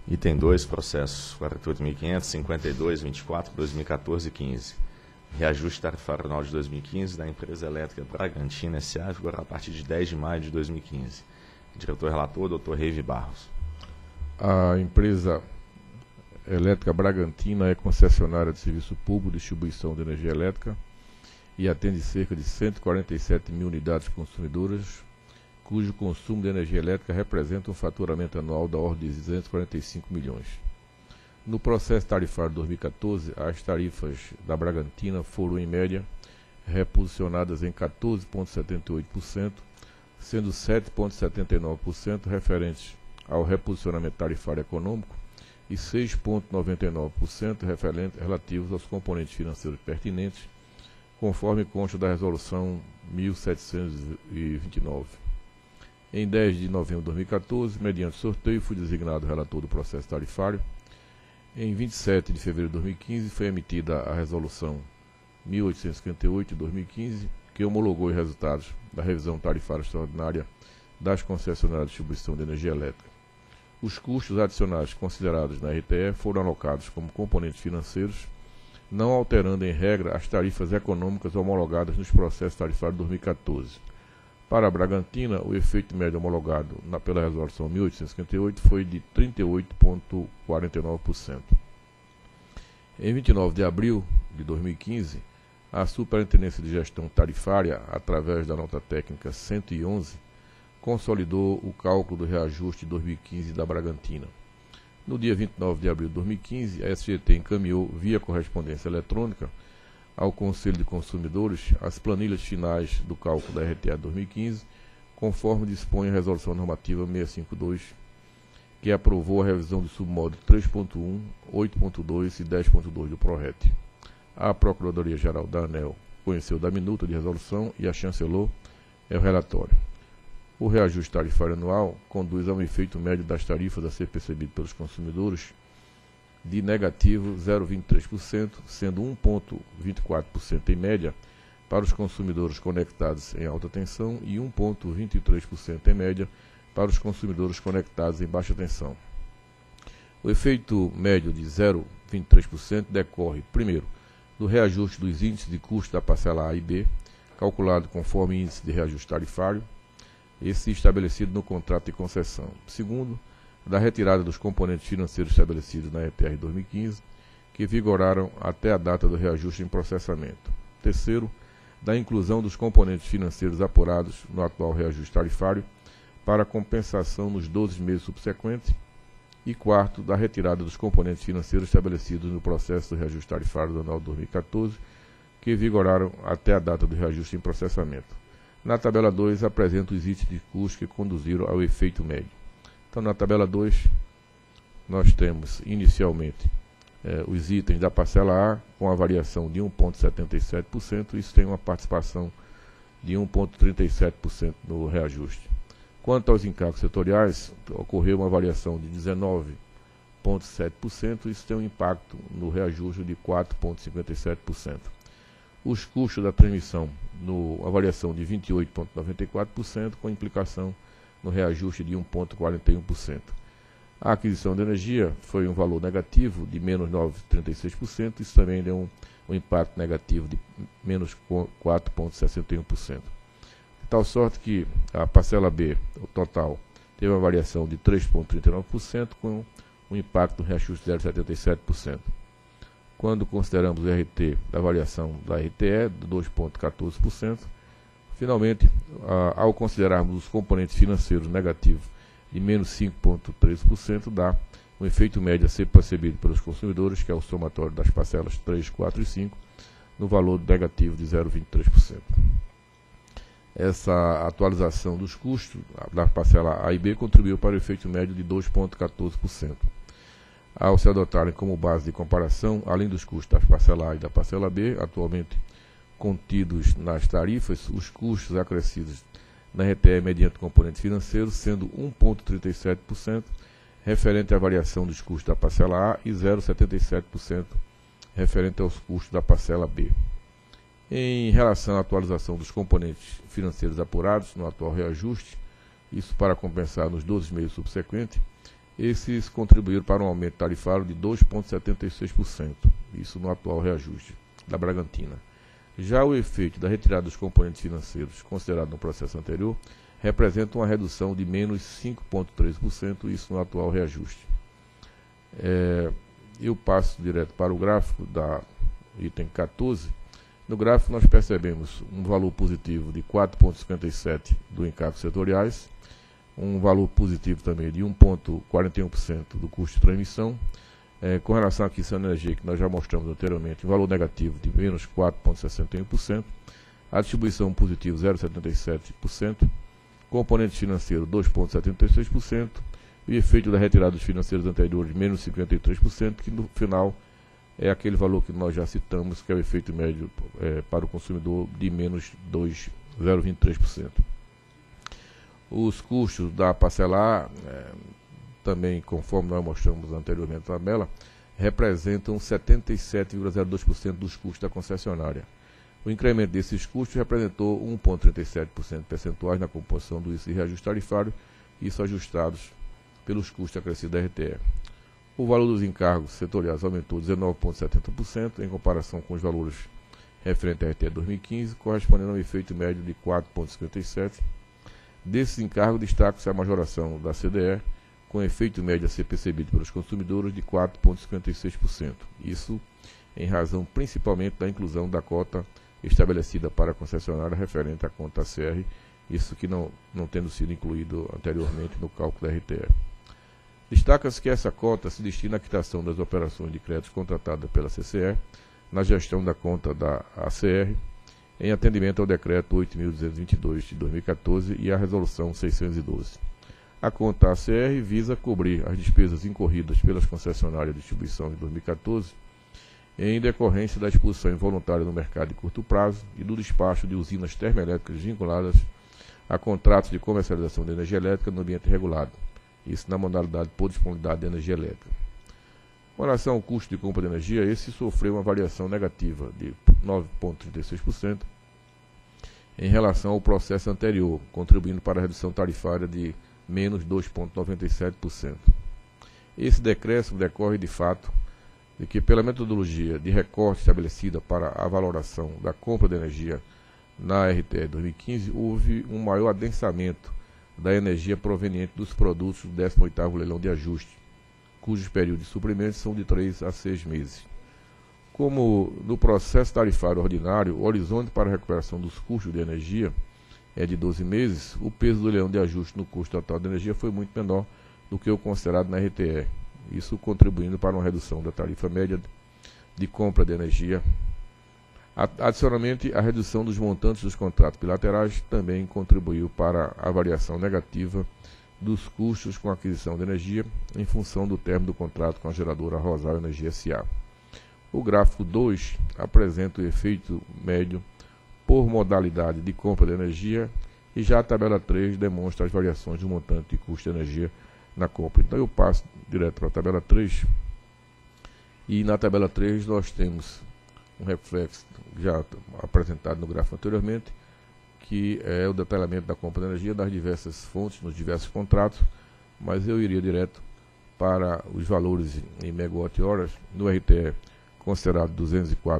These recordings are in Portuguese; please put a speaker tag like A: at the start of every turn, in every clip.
A: Item 2, processos 48.500, 52, 24, 2014 e 15. Reajuste tarifário anual de 2015 da Empresa Elétrica Bragantina S.A. vigorará a partir de 10 de maio de 2015. Diretor-relator, Dr. Reive Barros.
B: A Empresa Elétrica Bragantina é concessionária de serviço público de distribuição de energia elétrica e atende cerca de 147 mil unidades consumidoras, cujo consumo de energia elétrica representa um faturamento anual da ordem de 245 milhões. No processo tarifário de 2014, as tarifas da Bragantina foram, em média, reposicionadas em 14,78%, sendo 7,79% referentes ao reposicionamento tarifário econômico e 6,99% relativos aos componentes financeiros pertinentes, conforme consta da Resolução 1729. Em 10 de novembro de 2014, mediante sorteio, fui designado relator do processo tarifário. Em 27 de fevereiro de 2015, foi emitida a Resolução 1858 de 2015, que homologou os resultados da revisão tarifária extraordinária das concessionárias de distribuição de energia elétrica. Os custos adicionais considerados na RTE foram alocados como componentes financeiros, não alterando em regra as tarifas econômicas homologadas nos processos tarifários de 2014. Para a Bragantina, o efeito médio homologado pela Resolução 1858 foi de 38,49%. Em 29 de abril de 2015, a Superintendência de Gestão Tarifária, através da nota técnica 111, consolidou o cálculo do reajuste de 2015 da Bragantina. No dia 29 de abril de 2015, a SGT encaminhou, via correspondência eletrônica, ao Conselho de Consumidores as planilhas finais do cálculo da RTE 2015, conforme dispõe a Resolução Normativa 652, que aprovou a revisão do submódulo 3.1, 8.2 e 10.2 do PRORET. A Procuradoria-Geral da ANEEL conheceu da minuta de resolução e a chancelou o relatório. O reajuste tarifário anual conduz a um efeito médio das tarifas a ser percebido pelos consumidores de negativo 0,23%, sendo 1,24% em média para os consumidores conectados em alta tensão e 1,23% em média para os consumidores conectados em baixa tensão. O efeito médio de 0,23% decorre, primeiro, do reajuste dos índices de custo da parcela A e B, calculado conforme índice de reajuste tarifário, esse estabelecido no contrato de concessão. Segundo, da retirada dos componentes financeiros estabelecidos na ETR 2015, que vigoraram até a data do reajuste em processamento. Terceiro, da inclusão dos componentes financeiros apurados no atual reajuste tarifário para compensação nos 12 meses subsequentes. E quarto, da retirada dos componentes financeiros estabelecidos no processo do reajuste tarifário do anual 2014, que vigoraram até a data do reajuste em processamento. Na tabela 2, apresenta os itens de custo que conduziram ao efeito médio. Então, na tabela 2, nós temos inicialmente os itens da parcela A com a variação de 1,77%, isso tem uma participação de 1,37% no reajuste. Quanto aos encargos setoriais, ocorreu uma variação de 19,7%, isso tem um impacto no reajuste de 4,57%. Os custos da transmissão, a variação de 28,94%, com implicação no reajuste de 1,41%. A aquisição de energia foi um valor negativo de menos 9,36%, isso também deu um impacto negativo de menos 4,61%. De tal sorte que a parcela B, o total, teve uma variação de 3,39%, com um impacto no reajuste de 0,77%. Quando consideramos o RT da variação da RTE, de 2,14%, finalmente, ao considerarmos os componentes financeiros negativos de menos 5,13%, dá um efeito médio a ser percebido pelos consumidores, que é o somatório das parcelas 3, 4 e 5, no valor negativo de 0,23%. Essa atualização dos custos da parcela A e B contribuiu para o efeito médio de 2,14%. Ao se adotarem como base de comparação, além dos custos da parcela A e da parcela B, atualmente contidos nas tarifas, os custos acrescidos na RTE mediante componentes financeiros, sendo 1,37% referente à variação dos custos da parcela A e 0,77% referente aos custos da parcela B. Em relação à atualização dos componentes financeiros apurados no atual reajuste, isso para compensar nos 12 meses subsequentes, Esses contribuíram para um aumento tarifário de 2,76%, isso no atual reajuste da Bragantina. Já o efeito da retirada dos componentes financeiros, considerado no processo anterior, representa uma redução de menos 5,13%, isso no atual reajuste. Eu passo direto para o gráfico da item 14. No gráfico nós percebemos um valor positivo de 4,57% do encargos setoriais, um valor positivo também de 1,41% do custo de transmissão, com relação à aquisição de energia, que nós já mostramos anteriormente, um valor negativo de menos 4,61%, a distribuição positivo 0,77%, componente financeiro 2,76%, e o efeito da retirada dos financeiros anteriores menos 53%, que no final é aquele valor que nós já citamos, que é o efeito médio para o consumidor de menos 0,23%. Os custos da parcela A, também conforme nós mostramos anteriormente na tabela, representam 77,02% dos custos da concessionária. O incremento desses custos representou 1,37% percentuais na composição do índice de reajuste tarifário, isso ajustados pelos custos acrescidos da RTE. O valor dos encargos setoriais aumentou 19,70% em comparação com os valores referentes à RTE 2015, correspondendo a um efeito médio de 4,57%. Desses encargos, destaca-se a majoração da CDE, com efeito médio a ser percebido pelos consumidores de 4,56%. Isso em razão principalmente da inclusão da cota estabelecida para a concessionária referente à conta ACR, isso que não tendo sido incluído anteriormente no cálculo da RTE. Destaca-se que essa cota se destina à quitação das operações de créditos contratadas pela CCE, na gestão da conta da ACR, em atendimento ao Decreto 8.222 de 2014 e à Resolução 612. A conta ACR visa cobrir as despesas incorridas pelas concessionárias de distribuição em 2014, em decorrência da exposição involuntária no mercado de curto prazo e do despacho de usinas termoelétricas vinculadas a contratos de comercialização de energia elétrica no ambiente regulado, isso na modalidade por disponibilidade de energia elétrica. Com relação ao custo de compra de energia, esse sofreu uma variação negativa de 9,36% em relação ao processo anterior, contribuindo para a redução tarifária de menos 2,97%. Esse decréscimo decorre de fato de que, pela metodologia de recorte estabelecida para a valoração da compra de energia na RTE 2015, houve um maior adensamento da energia proveniente dos produtos do 18º leilão de ajuste, cujos períodos de suprimento são de 3 a 6 meses. Como no processo tarifário ordinário, o horizonte para a recuperação dos custos de energia é de 12 meses, o peso do leilão de ajuste no custo total de energia foi muito menor do que o considerado na RTE, isso contribuindo para uma redução da tarifa média de compra de energia. Adicionalmente, a redução dos montantes dos contratos bilaterais também contribuiu para a variação negativa dos custos com a aquisição de energia em função do término do contrato com a geradora Rosário Energia S.A. O gráfico 2 apresenta o efeito médio por modalidade de compra de energia e já a tabela 3 demonstra as variações do montante de custo de energia na compra. Então eu passo direto para a tabela 3 e na tabela 3 nós temos um reflexo já apresentado no gráfico anteriormente, que é o detalhamento da compra de energia das diversas fontes, nos diversos contratos, mas eu iria direto para os valores em megawatt-horas, no RTE considerado R$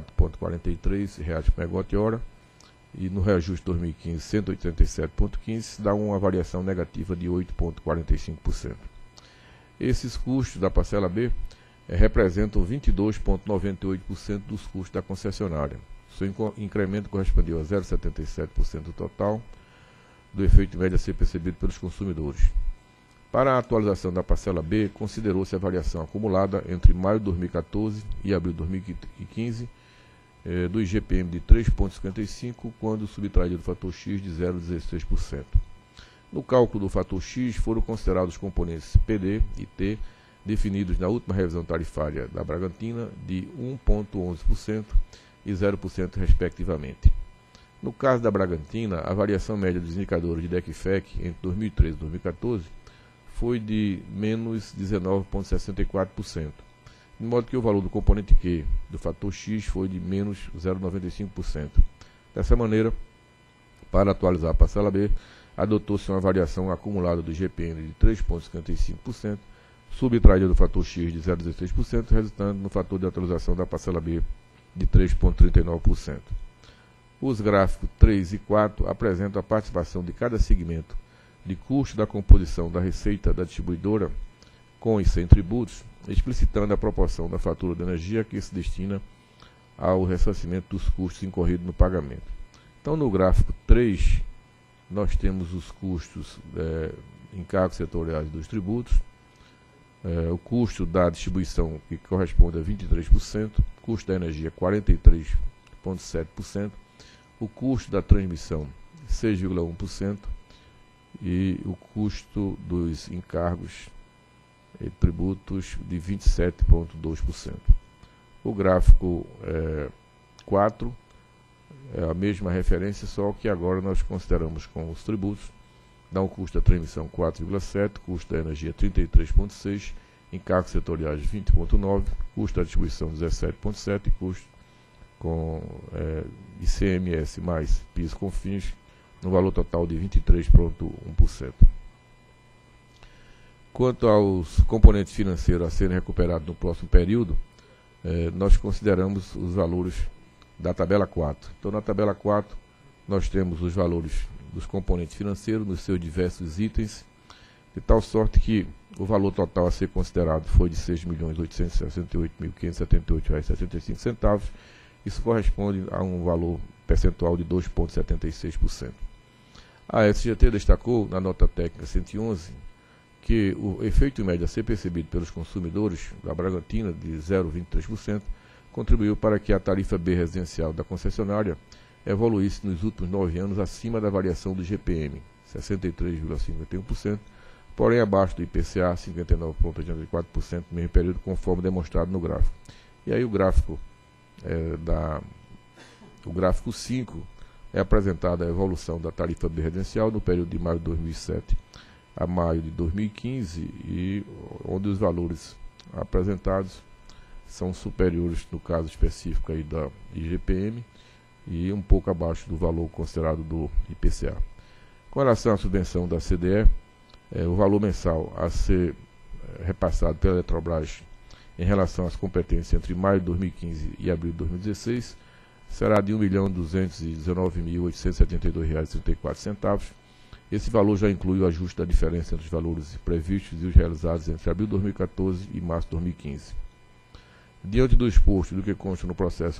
B: 204,43 por megawatt-hora, e no reajuste 2015 187,15, dá uma variação negativa de 8,45%. Esses custos da parcela B representam 22,98% dos custos da concessionária. Seu incremento correspondeu a 0,77% do total do efeito médio a ser percebido pelos consumidores. Para a atualização da parcela B, considerou-se a variação acumulada entre maio de 2014 e abril de 2015 do IGPM de 3,55, quando subtraído do fator X de 0,16%. No cálculo do fator X foram considerados os componentes PD e T definidos na última revisão tarifária da Bragantina de 1,11% e 0% respectivamente. No caso da Bragantina, a variação média dos indicadores de DEC/FEC entre 2013 e 2014 foi de menos 19,64%, de modo que o valor do componente Q do fator X foi de menos 0,95%. Dessa maneira, para atualizar a parcela B, adotou-se uma variação acumulada do IGPM de 3,55%, subtraída do fator X de 0,16%, resultando no fator de atualização da parcela B de 3,39%. Os gráficos 3 e 4 apresentam a participação de cada segmento de custo da composição da receita da distribuidora com e sem tributos, explicitando a proporção da fatura de energia que se destina ao ressarcimento dos custos incorridos no pagamento. Então, no gráfico 3, nós temos os custos encargos setoriais dos tributos, o custo da distribuição, que corresponde a 23%, custo da energia 43,7%, o custo da transmissão 6,1% e o custo dos encargos e tributos de 27,2%. O gráfico 4 é a mesma referência, só que agora nós consideramos com os tributos, dá um custo da transmissão 4,7%, custo da energia 33,6%, encargos setoriais 20,9%, custo da distribuição 17,7% e custo com ICMS mais PIS com FINS, no valor total de 23,1%. Quanto aos componentes financeiros a serem recuperados no próximo período, nós consideramos os valores da tabela 4. Então, na tabela 4, nós temos os valores dos componentes financeiros nos seus diversos itens, de tal sorte que o valor total a ser considerado foi de R$ 6.868.578,75. Isso corresponde a um valor percentual de 2,76%. A SGT destacou, na nota técnica 111, que o efeito médio a ser percebido pelos consumidores da Bragantina, de 0,23%, contribuiu para que a tarifa B residencial da concessionária evoluísse nos últimos 9 anos acima da variação do IGP-M, 63,51%, porém abaixo do IPCA, 59,84% no mesmo período, conforme demonstrado no gráfico. E aí o gráfico 5 é apresentada a evolução da tarifa B residencial no período de maio de 2007 a maio de 2015, e onde os valores apresentados são superiores, no caso específico aí da IGP-M, e um pouco abaixo do valor considerado do IPCA. Com relação à subvenção da CDE, o valor mensal a ser repassado pela Eletrobras em relação às competências entre maio de 2015 e abril de 2016 será de R$ 1.219.872,34. Esse valor já inclui o ajuste da diferença entre os valores previstos e os realizados entre abril de 2014 e março de 2015. Diante do exposto do que consta no processo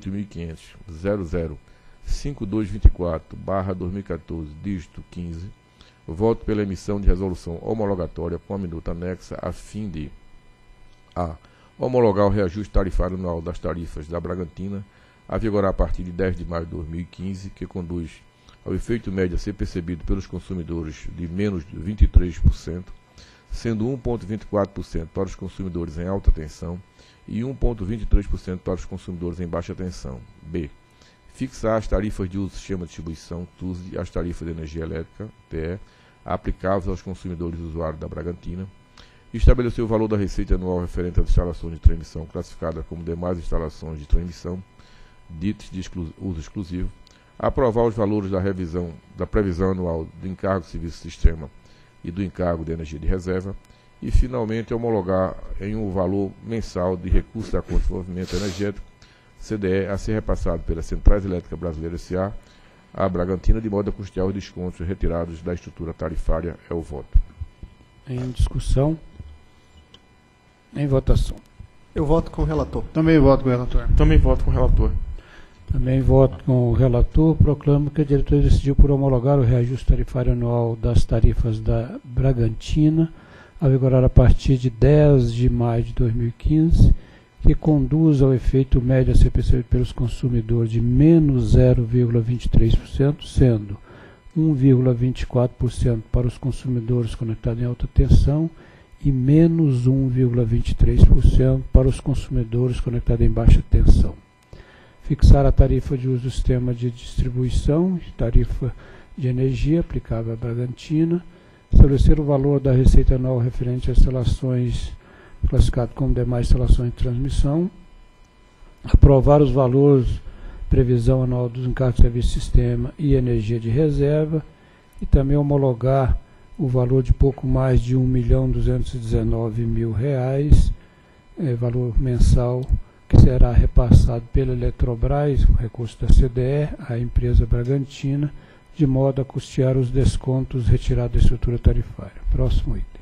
B: 48.500.005224/2014, dígito 15, voto pela emissão de resolução homologatória com a minuta anexa a fim de a. Homologar o reajuste tarifário anual das tarifas da Bragantina a vigorar a partir de 10 de maio de 2015, que conduz ao efeito médio a ser percebido pelos consumidores de menos de 23%, sendo 1,24% para os consumidores em alta tensão e 1,23% para os consumidores em baixa tensão. B. Fixar as tarifas de uso do sistema de distribuição, TUSD, e as tarifas de energia elétrica, TE, aplicáveis aos consumidores usuários da Bragantina. Estabelecer o valor da receita anual referente às instalações de transmissão classificadas como demais instalações de transmissão, ditas de uso exclusivo. Aprovar os valores da previsão anual do encargo de serviço de sistema e do encargo de energia de reserva. E, finalmente, homologar em um valor mensal de recurso da Conta de Desenvolvimento Energético, CDE, a ser repassado pelas Centrais Elétricas Brasileiras S.A., à Bragantina, de modo a custear os descontos retirados da estrutura tarifária. É o voto.
C: Em discussão. Em votação.
D: Eu voto com o relator.
E: Também voto com o relator.
F: Também voto com o relator.
C: Também voto com o relator. Proclamo que a diretoria decidiu por homologar o reajuste tarifário anual das tarifas da Bragantina, a vigorar a partir de 10 de maio de 2015, que conduz ao efeito médio a ser percebido pelos consumidores de menos 0,23%, sendo 1,24% para os consumidores conectados em alta tensão e menos 1,23% para os consumidores conectados em baixa tensão. Fixar a tarifa de uso do sistema de distribuição e tarifa de energia aplicável à Bragantina. Estabelecer o valor da receita anual referente às instalações classificadas como demais instalações de transmissão. Aprovar os valores previsão anual dos encargos de serviço de sistema e energia de reserva. E também homologar o valor de pouco mais de R$ 1.219.000, valor mensal que será repassado pela Eletrobras, o recurso da CDE, à empresa Bragantina, de modo a custear os descontos retirados da estrutura tarifária. Próximo item.